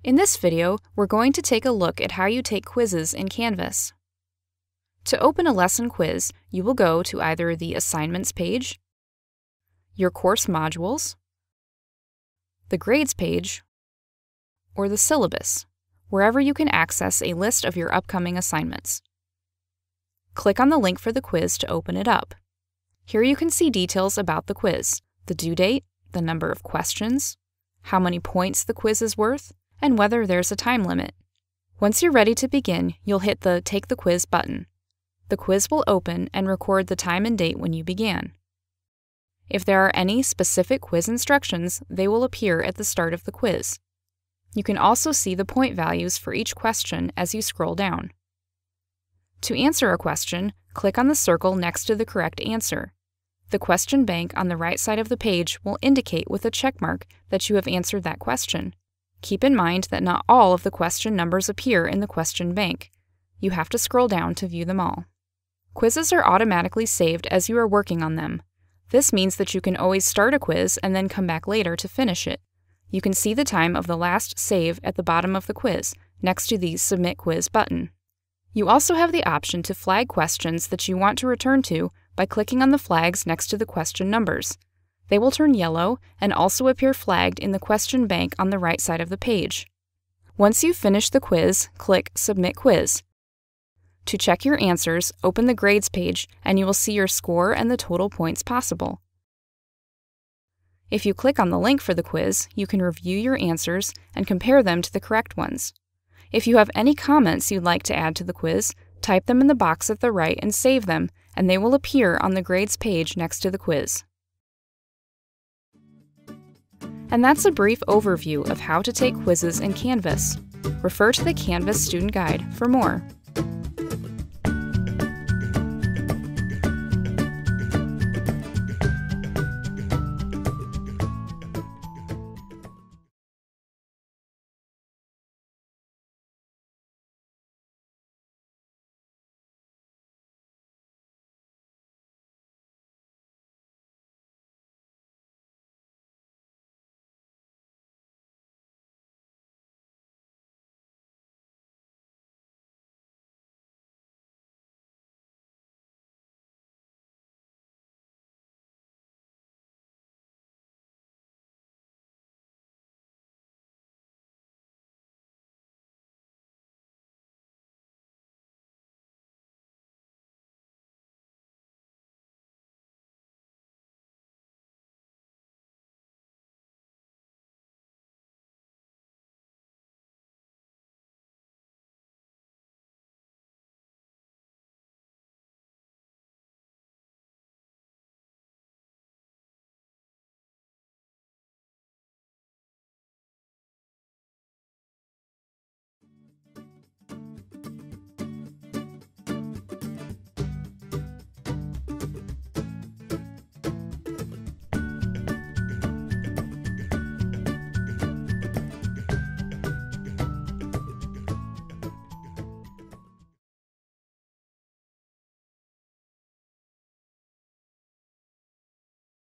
In this video, we're going to take a look at how you take quizzes in Canvas. To open a lesson quiz, you will go to either the Assignments page, your course modules, the Grades page, or the Syllabus, wherever you can access a list of your upcoming assignments. Click on the link for the quiz to open it up. Here you can see details about the quiz, the due date, the number of questions, how many points the quiz is worth, and whether there's a time limit. Once you're ready to begin, you'll hit the Take the Quiz button. The quiz will open and record the time and date when you began. If there are any specific quiz instructions, they will appear at the start of the quiz. You can also see the point values for each question as you scroll down. To answer a question, click on the circle next to the correct answer. The question bank on the right side of the page will indicate with a check mark that you have answered that question. Keep in mind that not all of the question numbers appear in the question bank. You have to scroll down to view them all. Quizzes are automatically saved as you are working on them. This means that you can always start a quiz and then come back later to finish it. You can see the time of the last save at the bottom of the quiz, next to the Submit Quiz button. You also have the option to flag questions that you want to return to by clicking on the flags next to the question numbers. They will turn yellow and also appear flagged in the question bank on the right side of the page. Once you've finished the quiz, click Submit Quiz. To check your answers, open the Grades page and you will see your score and the total points possible. If you click on the link for the quiz, you can review your answers and compare them to the correct ones. If you have any comments you'd like to add to the quiz, type them in the box at the right and save them, and they will appear on the Grades page next to the quiz. And that's a brief overview of how to take quizzes in Canvas. Refer to the Canvas Student Guide for more.